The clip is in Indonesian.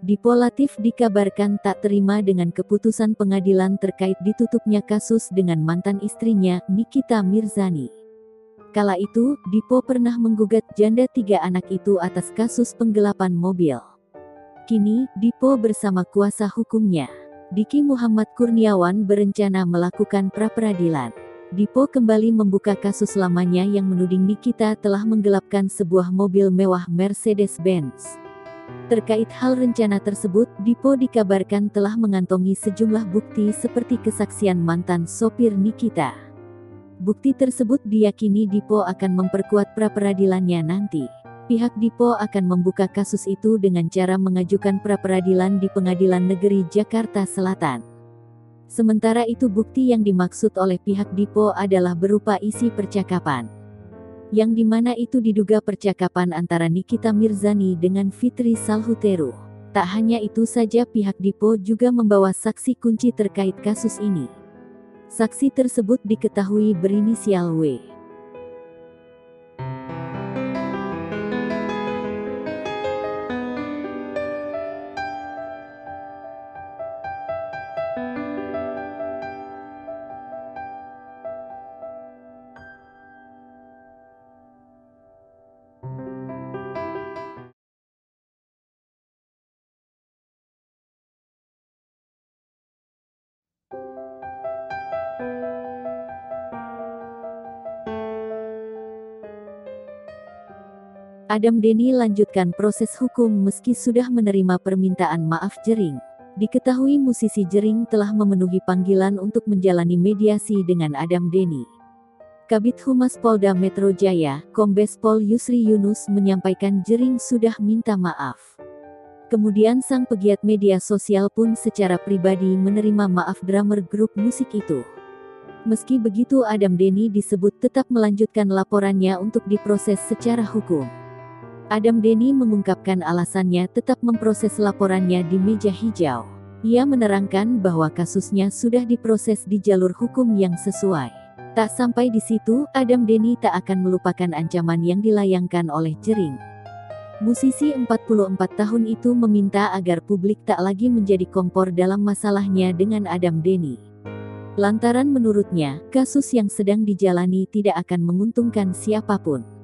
Dipo Latif dikabarkan tak terima dengan keputusan pengadilan terkait ditutupnya kasus dengan mantan istrinya, Nikita Mirzani. Kala itu, Dipo pernah menggugat janda 3 anak itu atas kasus penggelapan mobil. Kini, Dipo bersama kuasa hukumnya, Diki Muhammad Kurniawan, berencana melakukan pra-peradilan. Dipo kembali membuka kasus lamanya yang menuding Nikita telah menggelapkan sebuah mobil mewah Mercedes-Benz. Terkait hal rencana tersebut, Dipo dikabarkan telah mengantongi sejumlah bukti seperti kesaksian mantan sopir Nikita. Bukti tersebut diyakini Dipo akan memperkuat pra-peradilannya nanti. Pihak Dipo akan membuka kasus itu dengan cara mengajukan pra-peradilan di Pengadilan Negeri Jakarta Selatan. Sementara itu bukti yang dimaksud oleh pihak Dipo adalah berupa isi percakapan, yang dimana itu diduga percakapan antara Nikita Mirzani dengan Fitri Salhuteru. Tak hanya itu saja, pihak Dipo juga membawa saksi kunci terkait kasus ini. Saksi tersebut diketahui berinisial W. Adam Denny lanjutkan proses hukum meski sudah menerima permintaan maaf Jering. Diketahui musisi Jering telah memenuhi panggilan untuk menjalani mediasi dengan Adam Denny. Kabid Humas Polda Metro Jaya, Kombes Pol Yusri Yunus, menyampaikan Jering sudah minta maaf. Kemudian sang pegiat media sosial pun secara pribadi menerima maaf drummer grup musik itu. Meski begitu, Adam Denny disebut tetap melanjutkan laporannya untuk diproses secara hukum. Adam Denny mengungkapkan alasannya tetap memproses laporannya di meja hijau. Ia menerangkan bahwa kasusnya sudah diproses di jalur hukum yang sesuai. Tak sampai di situ, Adam Denny tak akan melupakan ancaman yang dilayangkan oleh Jering. Musisi 44 tahun itu meminta agar publik tak lagi menjadi kompor dalam masalahnya dengan Adam Denny. Lantaran menurutnya, kasus yang sedang dijalani tidak akan menguntungkan siapapun.